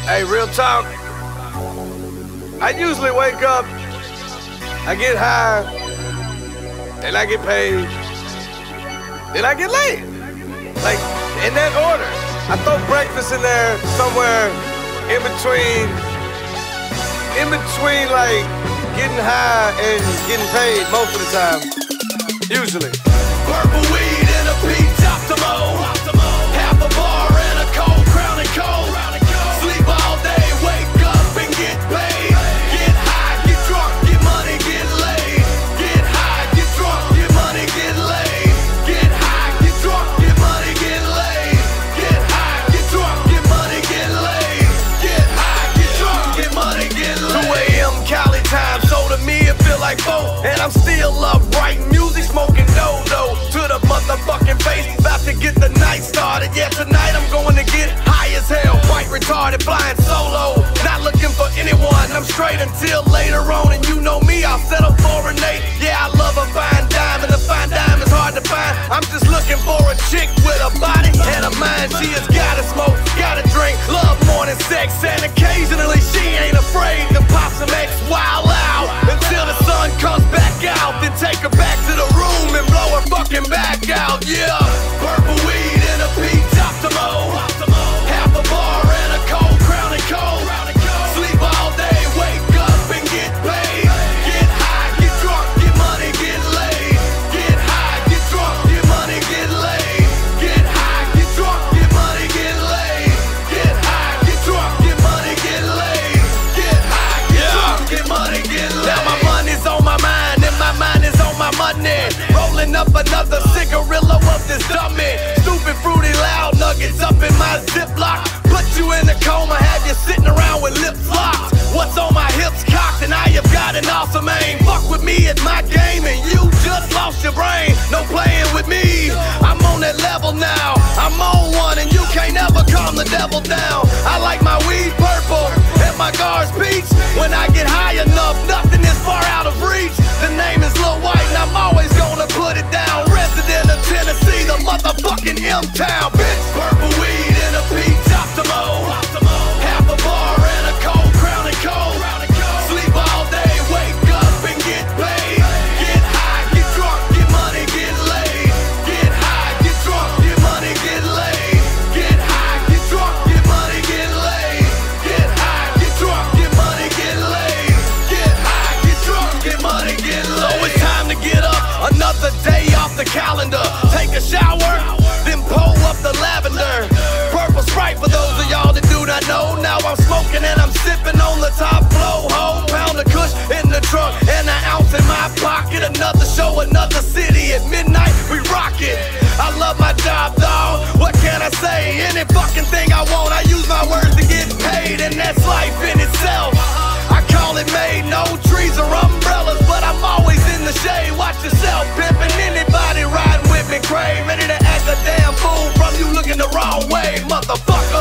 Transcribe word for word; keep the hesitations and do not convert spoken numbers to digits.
Hey, real talk. I usually wake up, I get high, and I get paid, then I get laid. Like, in that order. I throw breakfast in there somewhere in between, in between like getting high and getting paid most of the time, usually. Purple weed and a P-top to mow. Half a bar and a cold crown and cold. Sleep all day, wake up and get paid. Get high, get drunk, get money, get laid. Get high, get drunk, get money, get laid. Get high, get drunk, get money, get laid. Get high, get drunk, get money, get laid. Get high, get drunk, get money, get laid. two A M Cali time, so to me it feel like four. And I'm still up writing music, smoking dodo to the motherfucking face. About to get the night started. Yeah, tonight I'm going to get high as hell. Quite retarded, flying solo. Not looking for anyone, I'm straight until later on. And you know me, I'll settle for an eight. Yeah, I love a fine dime, and a fine dime is hard to find. I'm just looking for a chick with a body and a mind. She has gotta smoke, gotta drink, love more than sex. And occasionally she ain't afraid to pop some X wild out until the sun comes back out. Then take her back to the room and blow her fucking back out. Yeah, purple weed and a P-top to mow. Half a bar and a cold crown and cold. Sleep all day, wake up and get paid. Get high, get drunk, get money, get laid. Get high, get drunk, get money, get laid. Get high, get drunk, get money, get laid. Get high, get drunk, get money, get laid. Get high, get drunk, get money, get laid. Now my money's on my mind and my mind is on my money. Rolling up another cigarillo of this dummy. Stupid fruity loud nuggets up in my Ziploc. Put you in a coma, have you sitting around with lips locked. What's on my hips cocked and I have got an awesome aim. Fuck with me at my game and you just lost your brain. No playing with me, I'm on that level now. I'm on one and you can't ever calm the devil down. I like my weed purple and my guards peach. When I get high enough, nothing is far out of reach. The name is Lil White and I'm always gonna put it down. Resident of Tennessee, the motherfucking M-Town, bitch. Purple weed and a P-top to mow. Half a bar and a cold crown and cold. Sleep all day, wake up and get paid. Get high, get drunk, get money, get laid. Get high, get drunk, get money, get laid. Get high, get drunk, get money, get laid. Get high, get drunk, get money, get laid. Get high, get drunk, get money, get laid. So it's time to get up, another day off the calendar. Take a shower, then pull up the lavender. Purple Sprite for those of y'all that do not know. Now I'm smoking and I'm sipping on the top flow. Whole pound of kush in the trunk and an ounce in my pocket. Another show, another city. At midnight, we rock it. I love my job, dawg. What can I say? Any fucking thing I want, I use my words to get paid. And that's life in itself. I call it made. No trees or umbrellas, but I'm always in the shade. Watch yourself, pimping. Anybody riding with me, crave. Ready to act a damn fool from you looking the wrong way, motherfucker.